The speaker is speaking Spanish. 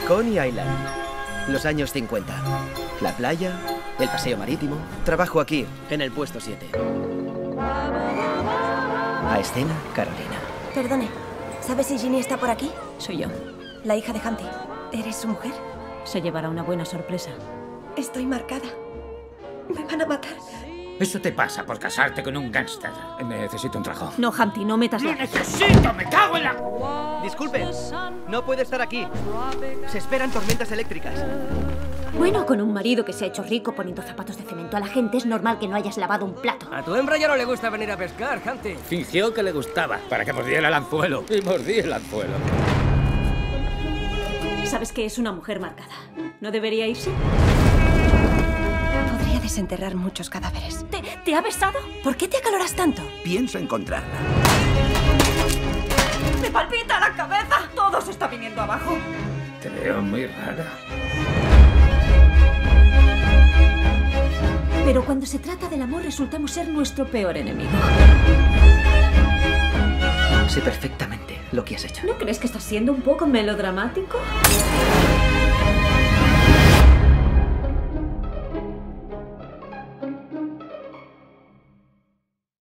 Coney Island. Los años 50. La playa, el paseo marítimo. Trabajo aquí, en el puesto 7. A escena, Carolina. Perdone, ¿sabes si Ginny está por aquí? Soy yo. La hija de Humpty. ¿Eres su mujer? Se llevará una buena sorpresa. Estoy marcada. Me van a matar. Eso te pasa por casarte con un gángster. Necesito un trabajo. No, Humpty, no metas ¡Lo la... necesito! ¡Me cago en la...! Disculpe, no puede estar aquí. Se esperan tormentas eléctricas. Bueno, con un marido que se ha hecho rico poniendo zapatos de cemento a la gente, es normal que no hayas lavado un plato. A tu hembra ya no le gusta venir a pescar, Humpty. Fingió que le gustaba para que mordiera el anzuelo. Y mordí el anzuelo. Sabes que es una mujer marcada. ¿No debería irse? Podría desenterrar muchos cadáveres. ¿Te ha besado? ¿Por qué te acaloras tanto? Pienso encontrarla. ¡Me palpita la cabeza! Todo se está viniendo abajo. Te veo muy rara. Pero cuando se trata del amor, resultamos ser nuestro peor enemigo. Sé perfectamente lo que has hecho. ¿No crees que estás siendo un poco melodramático?